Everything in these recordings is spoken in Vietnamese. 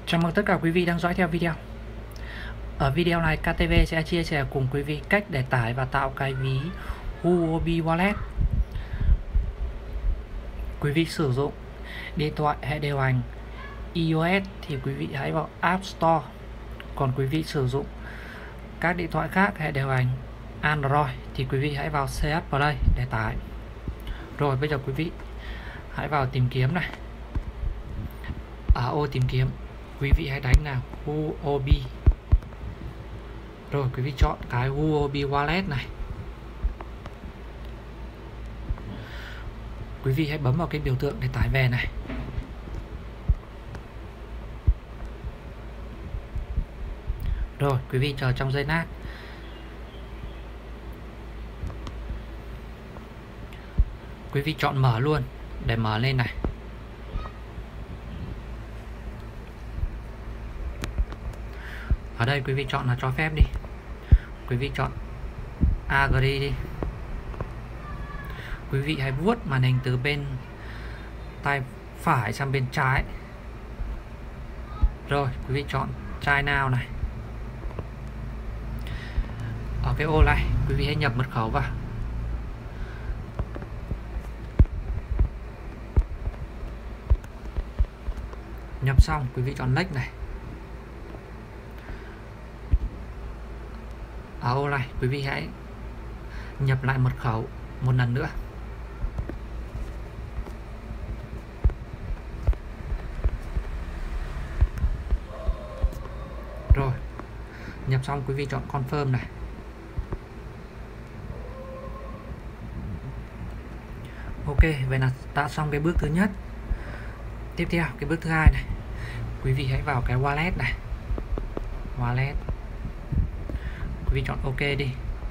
Chào mừng tất cả quý vị đang dõi theo video. Ở video này KTV sẽ chia sẻ cùng quý vị cách để tải và tạo cái ví Huobi Wallet. Quý vị sử dụng điện thoại hệ điều hành iOS thì quý vị hãy vào App Store. Còn quý vị sử dụng các điện thoại khác hệ điều hành Android thì quý vị hãy vào CS Play để tải. Rồi bây giờ quý vị hãy vào tìm kiếm này. Ở ô tìm kiếm quý vị hãy đánh nào Huobi. Rồi quý vị chọn cái Huobi Wallet này. Quý vị hãy bấm vào cái biểu tượng để tải về này. Rồi quý vị chờ trong giây lát. Quý vị chọn mở luôn để mở lên này. Ở đây quý vị chọn là cho phép đi. Quý vị chọn Agree đi. Quý vị hãy vuốt màn hình từ bên tay phải sang bên trái. Rồi quý vị chọn Try Now này. Ở cái ô này quý vị hãy nhập mật khẩu vào. Nhập xong quý vị chọn Next này. Ở ô này quý vị hãy nhập lại mật khẩu một lần nữa. Rồi nhập xong quý vị chọn Confirm này. Ok, vậy là đã xong cái bước thứ nhất. Tiếp theo cái bước thứ hai này, quý vị hãy vào cái wallet này. Wallet. Quý vị chọn OK đi.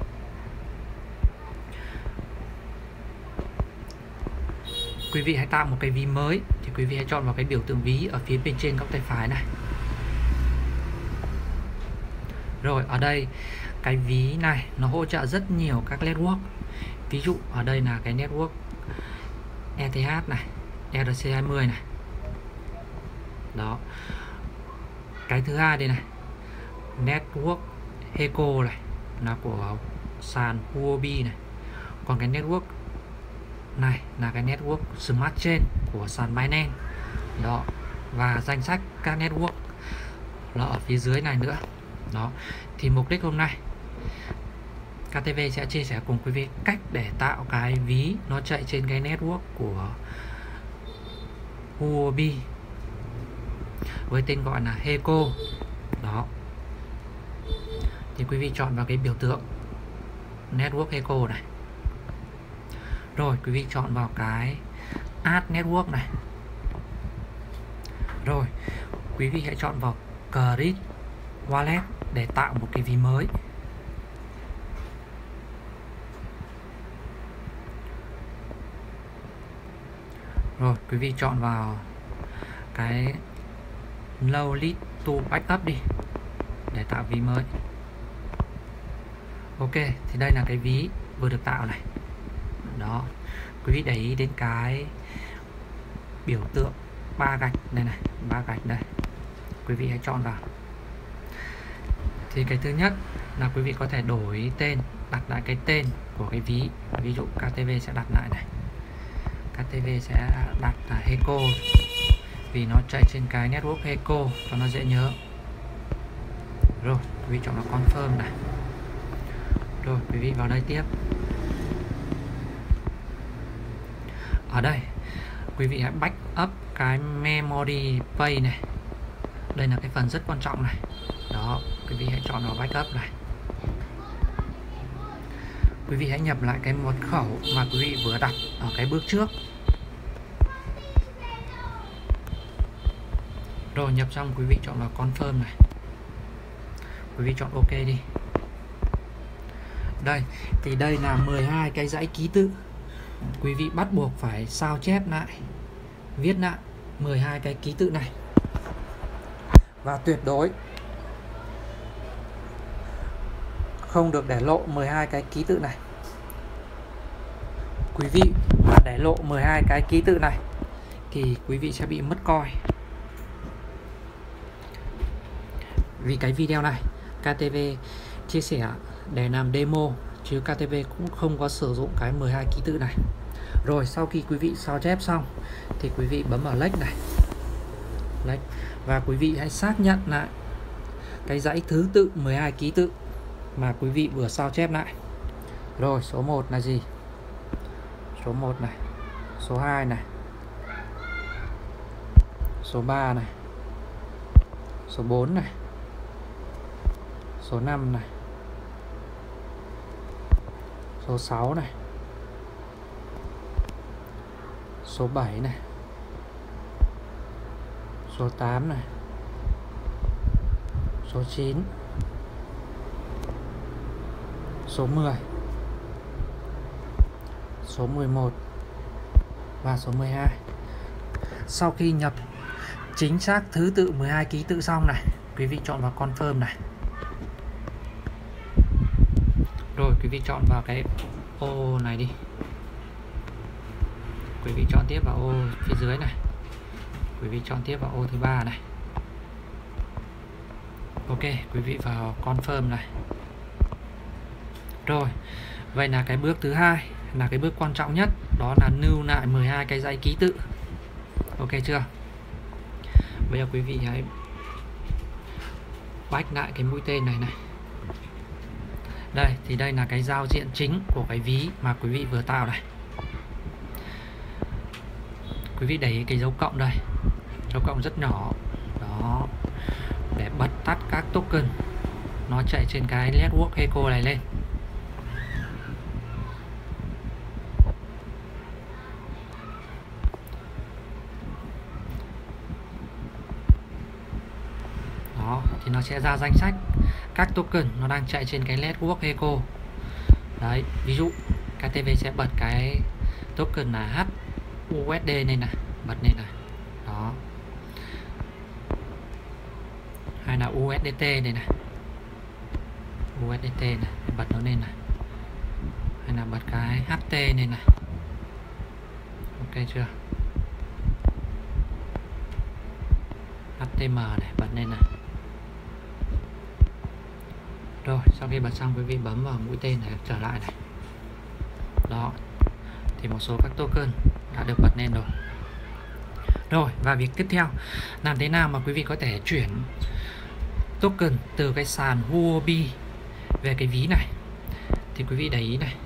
Quý vị hãy tạo một cái ví mới thì quý vị hãy chọn vào cái biểu tượng ví ở phía bên trên góc tay phải này. Rồi ở đây cái ví này nó hỗ trợ rất nhiều các network. Ví dụ ở đây là cái network ETH này, ERC20 này. Đó. Cái thứ hai đây này, network Heco này là của sàn Huobi này. Còn cái network này là cái network Smart Chain của sàn Binance. Đó. Và danh sách các network là ở phía dưới này nữa. Đó. Thì mục đích hôm nay KTV sẽ chia sẻ cùng quý vị cách để tạo cái ví nó chạy trên cái network của Huobi với tên gọi là Heco. Đó. Thì quý vị chọn vào cái biểu tượng network Heco này. Rồi quý vị chọn vào cái Add Network này. Rồi quý vị hãy chọn vào Create Wallet để tạo một cái ví mới. Rồi quý vị chọn vào cái Low Lead to Backup đi để tạo ví mới. Ok, thì đây là cái ví vừa được tạo này. Đó. Quý vị để ý đến cái biểu tượng 3 gạch đây này, 3 gạch đây. Quý vị hãy chọn vào. Thì cái thứ nhất là quý vị có thể đổi tên, đặt lại cái tên của cái ví. Ví dụ KTV sẽ đặt lại này. KTV sẽ đặt là Heco vì nó chạy trên cái network Heco cho nó dễ nhớ. Rồi quý vị chọn vào Confirm này. Rồi quý vị vào đây tiếp. Ở đây quý vị hãy back up cái memory pay này. Đây là cái phần rất quan trọng này. Đó, quý vị hãy chọn vào backup này. Quý vị hãy nhập lại cái mật khẩu mà quý vị vừa đặt ở cái bước trước. Rồi nhập xong quý vị chọn vào Confirm này. Quý vị chọn OK đi. Đây, thì đây là 12 cái dãy ký tự. Quý vị bắt buộc phải sao chép lại, viết lại 12 cái ký tự này. Và tuyệt đối không được để lộ 12 cái ký tự này. Quý vị mà để lộ 12 cái ký tự này thì quý vị sẽ bị mất coin. vì cái video này KTV chia sẻ để làm demo, chứ KTV cũng không có sử dụng cái 12 ký tự này. Rồi sau khi quý vị sao chép xong thì quý vị bấm vào lệch này, lệch, và quý vị hãy xác nhận lại cái dãy thứ tự 12 ký tự mà quý vị vừa sao chép lại. Rồi số 1 là gì? Số 1 này, số 2 này, số 3 này, số 4 này, số 5 này, số 6 này, số 7 này, số 8 này, số 9, số 10, số 11 và số 12. Sau khi nhập chính xác thứ tự 12 ký tự xong này, quý vị chọn vào confirm này. Rồi quý vị chọn vào cái ô này đi. Quý vị chọn tiếp vào ô phía dưới này. Quý vị chọn tiếp vào ô thứ 3 này. Ok, quý vị vào confirm này. Rồi, vậy là cái bước thứ hai là cái bước quan trọng nhất, đó là lưu lại 12 cái dãy ký tự. Ok chưa? Bây giờ quý vị hãy back lại cái mũi tên này này. Đây, thì đây là cái giao diện chính của cái ví mà quý vị vừa tạo này. Quý vị đẩy cái dấu cộng đây, dấu cộng rất nhỏ đó, để bật tắt các token nó chạy trên cái network Heco này lên. Đó, thì nó sẽ ra danh sách các token nó đang chạy trên cái network Heco. Đấy, ví dụ KTV sẽ bật cái token là HUSD lên này, bật lên này. Đó. Hay là USDT đây này. USDT này, bật nó lên này. Hay là bật cái HT lên này. Ok chưa? HTM này, bật lên này. Rồi, sau khi bật xong quý vị bấm vào mũi tên này trở lại này. Đó. Thì một số các token đã được bật lên rồi. Rồi, và việc tiếp theo, làm thế nào mà quý vị có thể chuyển token từ cái sàn Huobi về cái ví này? Thì quý vị để ý này.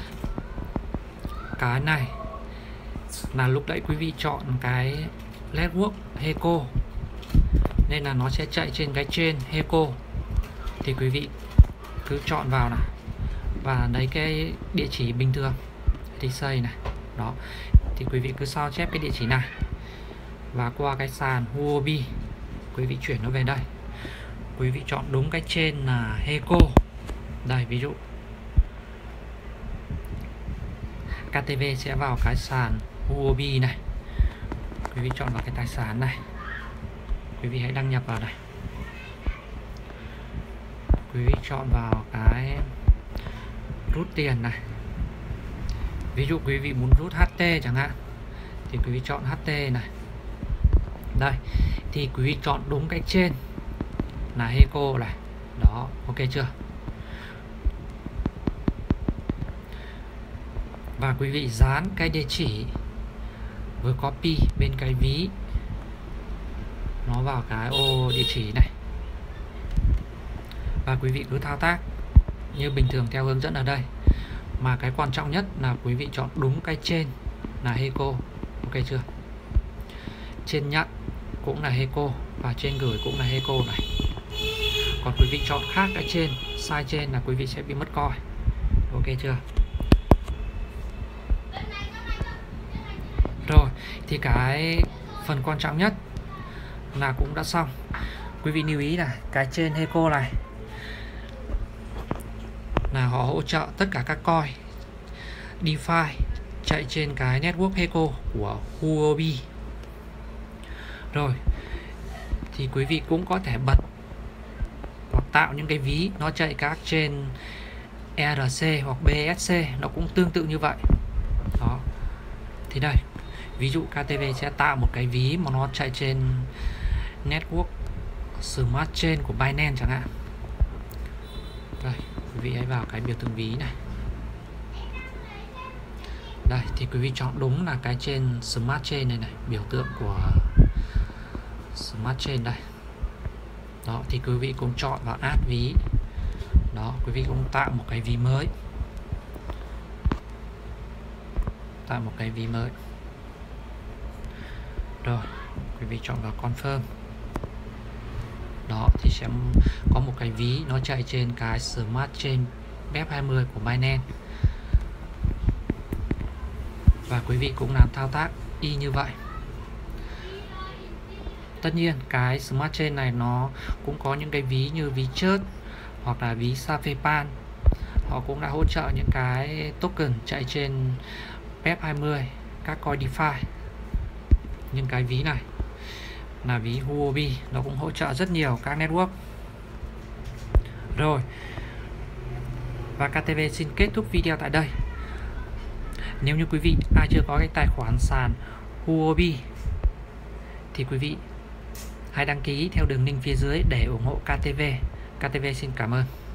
Cái này là lúc nãy quý vị chọn cái network Heco, nên là nó sẽ chạy trên cái chain Heco. Thì quý vị cứ chọn vào này và lấy cái địa chỉ bình thường thì xây này. Đó. Thì quý vị cứ sao chép cái địa chỉ này và qua cái sàn Huobi, quý vị chuyển nó về đây. Quý vị chọn đúng cái trên là Heco. Đây, ví dụ KTV sẽ vào cái sàn Huobi này. Quý vị chọn vào cái tài sản này. Quý vị hãy đăng nhập vào này. Quý vị chọn vào cái rút tiền này. Ví dụ quý vị muốn rút HT chẳng hạn, thì quý vị chọn HT này. Đây, thì quý vị chọn đúng cái trên là Heco này. Đó, ok chưa? Và quý vị dán cái địa chỉ vừa copy bên cái ví nó vào cái ô địa chỉ này. Và quý vị cứ thao tác như bình thường theo hướng dẫn ở đây. Mà cái quan trọng nhất là quý vị chọn đúng cái trên là Heco. Ok chưa? Trên nhận cũng là Heco và trên gửi cũng là Heco này. Còn quý vị chọn khác cái trên, sai trên là quý vị sẽ bị mất coi. Ok chưa? Rồi, thì cái phần quan trọng nhất là cũng đã xong. Quý vị lưu ý là cái trên Heco này là họ hỗ trợ tất cả các coin DeFi chạy trên cái network Heco của Huobi. Rồi, thì quý vị cũng có thể bật hoặc tạo những cái ví nó chạy các trên ERC hoặc BSC, nó cũng tương tự như vậy. Đó. Thì đây, ví dụ KTV sẽ tạo một cái ví mà nó chạy trên network Smart Chain của Binance chẳng hạn. Đây, quý vị hãy vào cái biểu tượng ví này. Đây thì quý vị chọn đúng là cái trên Smart Chain này này, biểu tượng của Smart Chain đây. Đó thì quý vị cũng chọn vào add ví. Đó, quý vị cũng tạo một cái ví mới. Tạo một cái ví mới. Rồi, quý vị chọn vào confirm. Đó thì sẽ có một cái ví nó chạy trên cái Smart Chain BEP20 của Binance. Và quý vị cũng làm thao tác y như vậy. Tất nhiên cái Smart Chain này nó cũng có những cái ví như ví chớt hoặc là ví Safepan. Họ cũng đã hỗ trợ những cái token chạy trên BEP20, các coin DeFi. Nhưng cái ví này là ví Huobi, nó cũng hỗ trợ rất nhiều các network. Rồi, và KTV xin kết thúc video tại đây. Nếu như quý vị ai chưa có cái tài khoản sàn Huobi thì quý vị hãy đăng ký theo đường link phía dưới để ủng hộ KTV. KTV xin cảm ơn.